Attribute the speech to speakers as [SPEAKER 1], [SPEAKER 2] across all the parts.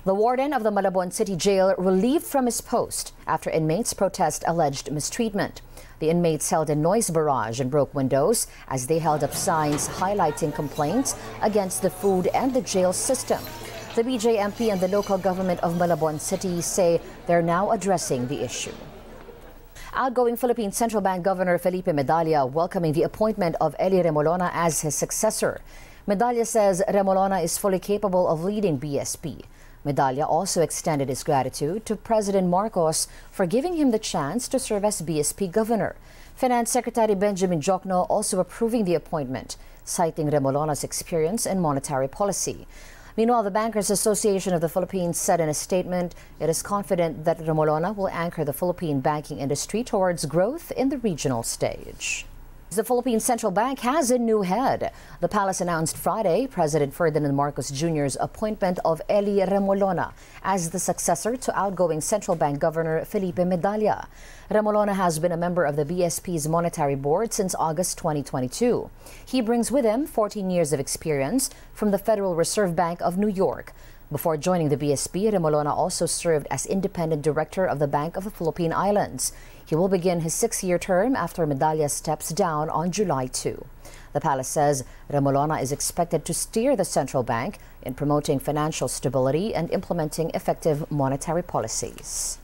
[SPEAKER 1] The warden of the Malabon City Jail relieved from his post after inmates protest alleged mistreatment. The inmates held a noise barrage and broke windows as they held up signs highlighting complaints against the food and the jail system. The BJMP and the local government of Malabon City say they're now addressing the issue. Outgoing Philippine Central Bank Governor Felipe Medalla welcoming the appointment of Eli Remolona as his successor. Medalla says Remolona is fully capable of leading BSP. Medalla also extended his gratitude to President Marcos for giving him the chance to serve as BSP governor. Finance Secretary Benjamin Jokno also approving the appointment, citing Remolona's experience in monetary policy. Meanwhile, the Bankers Association of the Philippines said in a statement it is confident that Remolona will anchor the Philippine banking industry towards growth in the regional stage. The Philippine Central Bank has a new head. The palace announced Friday President Ferdinand Marcos Jr.'s appointment of Eli Remolona as the successor to outgoing Central Bank Governor Felipe Medalla. Remolona has been a member of the BSP's monetary board since August 2022. He brings with him 14 years of experience from the Federal Reserve Bank of New York. Before joining the BSP, Remolona also served as independent director of the Bank of the Philippine Islands. He will begin his 6-year term after Medalla steps down on July 2. The palace says Remolona is expected to steer the central bank in promoting financial stability and implementing effective monetary policies.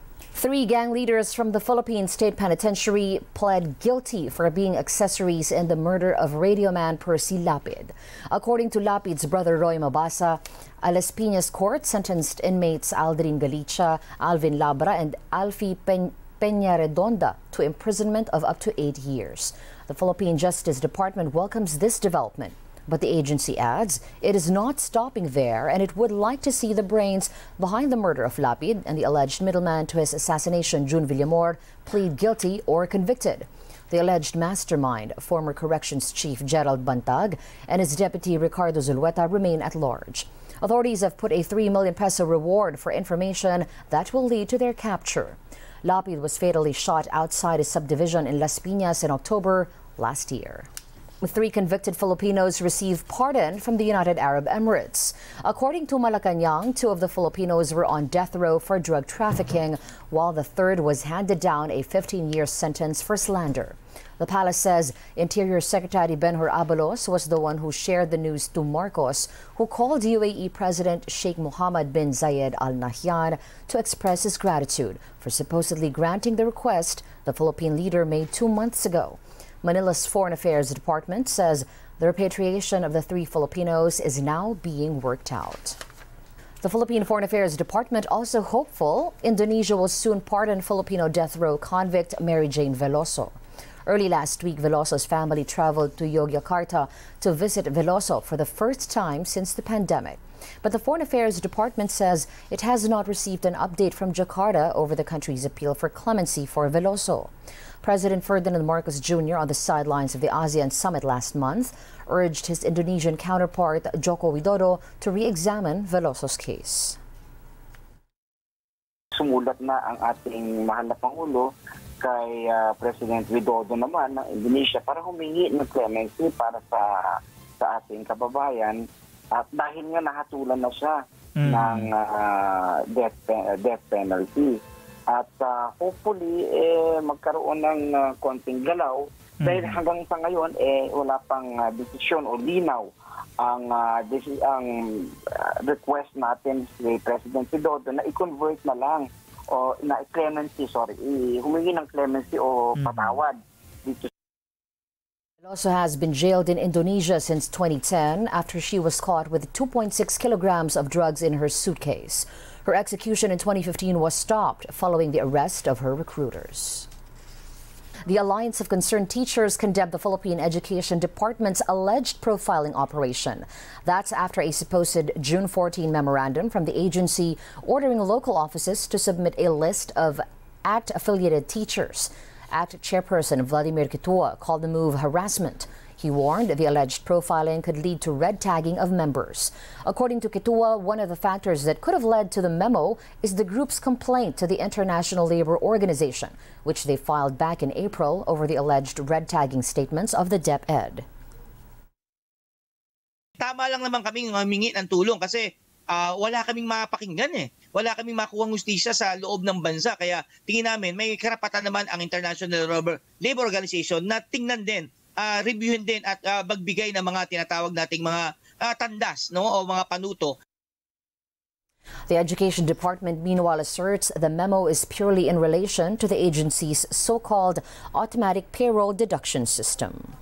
[SPEAKER 1] 3 gang leaders from the Philippine State Penitentiary pled guilty for being accessories in the murder of radio man Percy Lapid. According to Lapid's brother Roy Mabasa, a Las Piñas court sentenced inmates Aldrin Galicia, Alvin Labra, and Alfie Peña Redonda to imprisonment of up to 8 years. The Philippine Justice Department welcomes this development, but the agency adds it is not stopping there and it would like to see the brains behind the murder of Lapid and the alleged middleman to his assassination, June Villamor, plead guilty or convicted. The alleged mastermind, former Corrections Chief Gerald Bantag, and his deputy Ricardo Zulueta remain at large. Authorities have put a 3 million peso reward for information that will lead to their capture. Lapid was fatally shot outside a subdivision in Las Piñas in October last year. 3 convicted Filipinos received pardon from the United Arab Emirates. According to Malacanang, 2 of the Filipinos were on death row for drug trafficking, while the third was handed down a 15-year sentence for slander. The palace says Interior Secretary Benhur Abalos was the one who shared the news to Marcos, who called UAE President Sheikh Mohammed bin Zayed Al Nahyan to express his gratitude for supposedly granting the request the Philippine leader made 2 months ago. Manila's Foreign Affairs Department says the repatriation of the 3 Filipinos is now being worked out. The Philippine Foreign Affairs Department also hopeful Indonesia will soon pardon Filipino death row convict Mary Jane Veloso. Early last week, Veloso's family traveled to Yogyakarta to visit Veloso for the first time since the pandemic. But the Foreign Affairs Department says it has not received an update from Jakarta over the country's appeal for clemency for Veloso. President Ferdinand Marcos Jr. on the sidelines of the ASEAN summit last month urged his Indonesian counterpart Joko Widodo to re-examine Veloso's case.
[SPEAKER 2] Sumulat na ang ating mahal na Pangulo kay President Widodo naman ng Indonesia para humingi ng clemency para sa ating kababayan at dahil nga nahatulan na siya ng death penalty. At hopefully magkaroon ng konting galaw dahil hanggang sa ngayon wala pang desisyon o linaw ang request natin si President Widodo na i-convert na lang o na clemency, humingi ng clemency o patawad dito.
[SPEAKER 1] Veloso has been jailed in Indonesia since 2010 after she was caught with 2.6 kilograms of drugs in her suitcase. Her execution in 2015 was stopped following the arrest of her recruiters. The Alliance of Concerned Teachers condemned the Philippine Education Department's alleged profiling operation. That's after a supposed June 14 memorandum from the agency ordering local offices to submit a list of ACT-affiliated teachers. ACT Chairperson Vladimir Kitua called the move harassment. He warned the alleged profiling could lead to red tagging of members. According to Kitua, one of the factors that could have led to the memo is the group's complaint to the International Labor Organization, which they filed back in April over the alleged red tagging statements of the DepEd.
[SPEAKER 3] Tama lang naman kaming humingi ng tulong kasi wala kaming mapakinggan eh. Wala kaming makuhang hustisya sa loob ng bansa. Kaya tingin namin may karapatan naman ang International Labor Organization na tingnan din, reviewin din at magbigay ng mga tinatawag nating mga tandas, no, o mga panuto.
[SPEAKER 1] The Education Department meanwhile asserts the memo is purely in relation to the agency's so-called automatic payroll deduction system.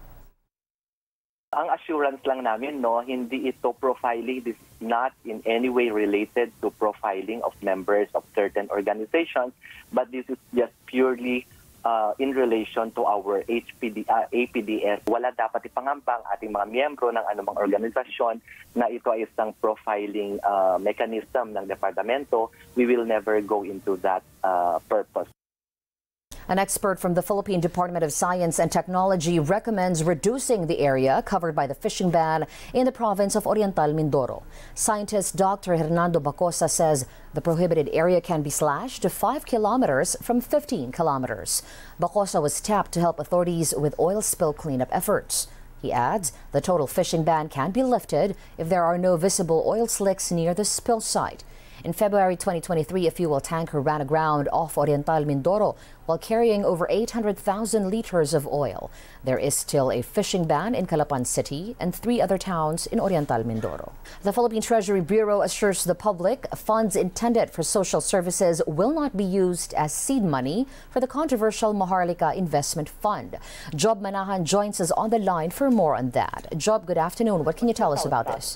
[SPEAKER 4] Ang assurance lang namin, no, hindi ito profiling. This is not in any way related to profiling of members of certain organizations, but this is just purely in relation to our APDS. Wala dapat ipangamba ang ating mga miyembro ng anumang organisasyon na ito ay isang profiling mechanism ng departamento. We will never go into that purpose.
[SPEAKER 1] An expert from the Philippine Department of Science and Technology recommends reducing the area covered by the fishing ban in the province of Oriental Mindoro. Scientist Dr. Hernando Bacosa says the prohibited area can be slashed to 5 kilometers from 15 kilometers. Bacosa was tapped to help authorities with oil spill cleanup efforts. He adds the total fishing ban can be lifted if there are no visible oil slicks near the spill site. In February 2023, a fuel tanker ran aground off Oriental Mindoro while carrying over 800,000 liters of oil. There is still a fishing ban in Calapan City and 3 other towns in Oriental Mindoro. The Philippine Treasury Bureau assures the public funds intended for social services will not be used as seed money for the controversial Maharlika Investment Fund. Job Manahan joins us on the line for more on that. Job, good afternoon. What can you tell us about this?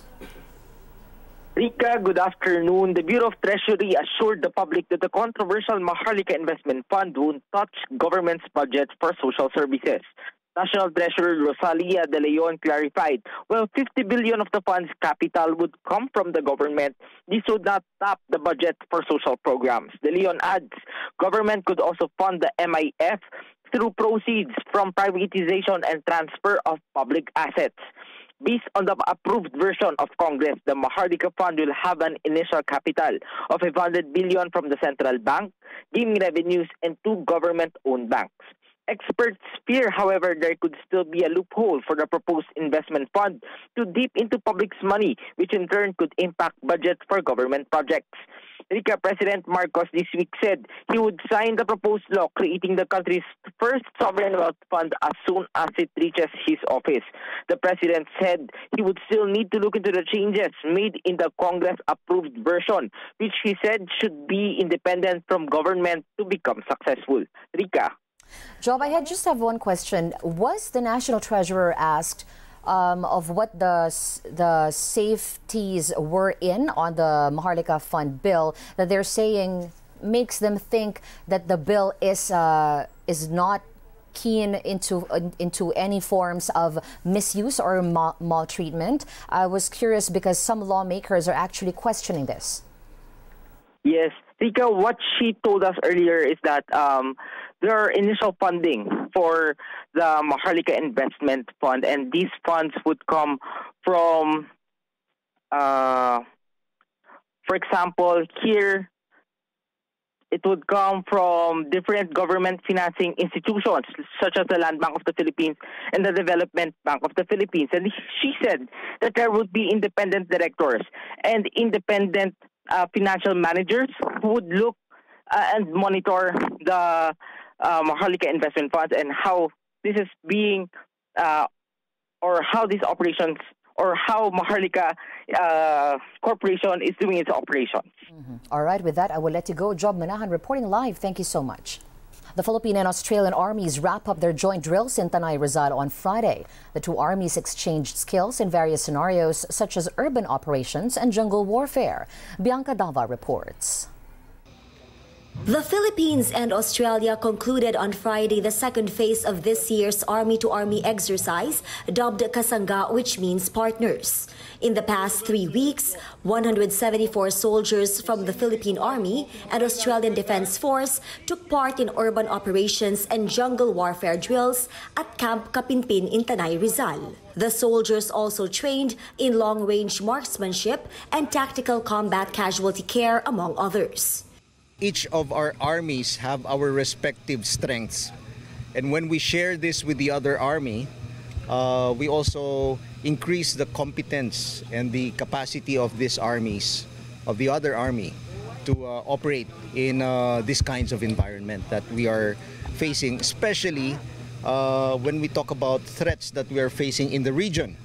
[SPEAKER 5] Rika, good afternoon. The Bureau of Treasury assured the public that the controversial Maharlika Investment Fund won't touch government's budget for social services. National Treasurer Rosalia De Leon clarified, while 50 billion of the fund's capital would come from the government, this would not tap the budget for social programs. De Leon adds, government could also fund the MIF through proceeds from privatization and transfer of public assets. Based on the approved version of Congress, the Maharlika Fund will have an initial capital of 500 billion from the central bank, gaming revenues, and 2 government-owned banks. Experts fear, however, there could still be a loophole for the proposed investment fund to dip into public's money, which in turn could impact budget for government projects. Rika, President Marcos this week said he would sign the proposed law creating the country's first sovereign wealth fund as soon as it reaches his office. The president said he would still need to look into the changes made in the Congress-approved version, which he said should be independent from government to become successful. Rika.
[SPEAKER 1] Job, I just have one question. Was the National Treasurer asked of what the safeties were in on the Maharlika Fund bill that they're saying makes them think that the bill is not keen into any forms of misuse or maltreatment? I was curious because some lawmakers are actually questioning this.
[SPEAKER 5] Yes, Rika, what she told us earlier is that there are initial funding for the Maharlika Investment Fund, and these funds would come from, for example, here, it would come from different government financing institutions, such as the Land Bank of the Philippines and the Development Bank of the Philippines. And she said that there would be independent directors and independent financial managers who would look and monitor the Maharlika Investment Funds and how this is being, or how these operations, or how Maharlika Corporation is doing its operations.
[SPEAKER 1] All right, with that, I will let you go. Job Manahan reporting live. Thank you so much. The Philippine and Australian armies wrap up their joint drills in Tanay, Rizal on Friday. The 2 armies exchanged skills in various scenarios such as urban operations and jungle warfare. Bianca Dava reports.
[SPEAKER 6] The Philippines and Australia concluded on Friday the second phase of this year's Army-to-Army exercise, dubbed Kasangga, which means partners. In the past 3 weeks, 174 soldiers from the Philippine Army and Australian Defence Force took part in urban operations and jungle warfare drills at Camp Kapinpin in Tanay, Rizal. The soldiers also trained in long-range marksmanship and tactical combat casualty care, among others.
[SPEAKER 7] Each of our armies have our respective strengths. And when we share this with the other army, we also increase the competence and the capacity of these armies, of the other army, to operate in these kinds of environment that we are facing, especially when we talk about threats that we are facing in the region.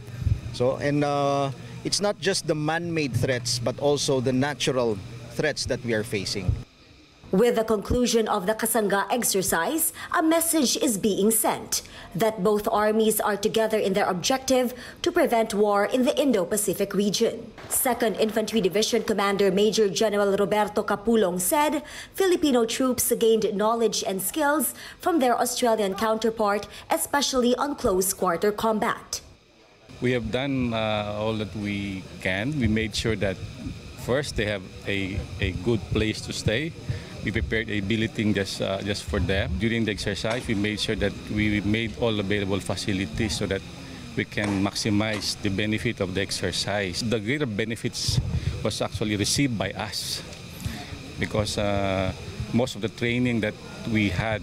[SPEAKER 7] It's not just the man-made threats, but also the natural threats that we are facing.
[SPEAKER 6] With the conclusion of the Kasanga exercise, a message is being sent that both armies are together in their objective to prevent war in the Indo-Pacific region. 2nd Infantry Division Commander Major General Roberto Capulong said Filipino troops gained knowledge and skills from their Australian counterpart, especially on close-quarter combat.
[SPEAKER 8] We have done all that we can. We made sure that first they have a good place to stay. We prepared a billeting just for them. During the exercise, we made sure that we made all available facilities so that we can maximize the benefit of the exercise. The greater benefits was actually received by us because most of the training that we had,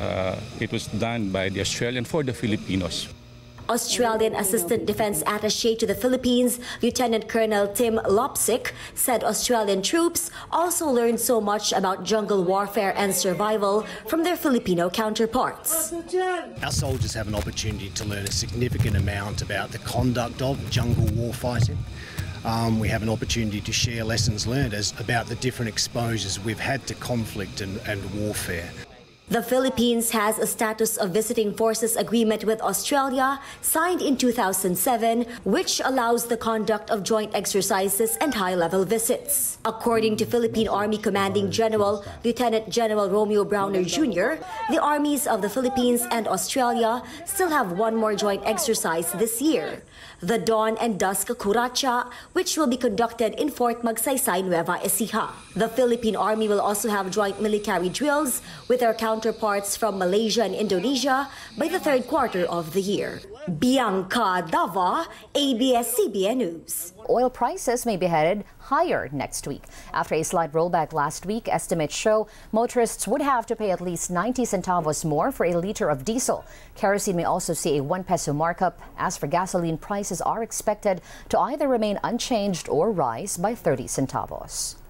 [SPEAKER 8] it was done by the Australian for the Filipinos.
[SPEAKER 6] Australian Assistant Defense Attaché to the Philippines, Lieutenant Colonel Tim Lopsick, said Australian troops also learned so much about jungle warfare and survival from their Filipino counterparts.
[SPEAKER 9] Our soldiers have an opportunity to learn a significant amount about the conduct of jungle warfighting. We have an opportunity to share lessons learned about the different exposures we've had to conflict and warfare.
[SPEAKER 6] The Philippines has a status of visiting forces agreement with Australia signed in 2007, which allows the conduct of joint exercises and high-level visits. According to Philippine Army Commanding General Lieutenant General Romeo Browner Jr., the armies of the Philippines and Australia still have one more joint exercise this year, the Dawn and Dusk Kuracha, which will be conducted in Fort Magsaysay, Nueva Ecija. The Philippine Army will also have joint military drills with their counterparts from Malaysia and Indonesia by the 3rd quarter of the year. Bianca Dava, ABS-CBN News.
[SPEAKER 1] Oil prices may be headed higher next week. After a slight rollback last week, estimates show motorists would have to pay at least 90 centavos more for a liter of diesel. Kerosene may also see a 1 peso markup. As for gasoline, prices are expected to either remain unchanged or rise by 30 centavos.